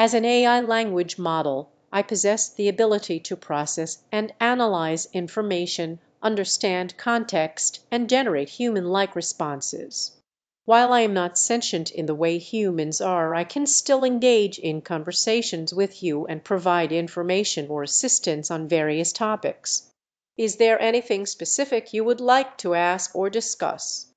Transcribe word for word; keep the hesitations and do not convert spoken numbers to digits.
As an A I language model, I possess the ability to process and analyze information, understand context, and generate human-like responses. While I am not sentient in the way humans are, I can still engage in conversations with you and provide information or assistance on various topics. Is there anything specific you would like to ask or discuss?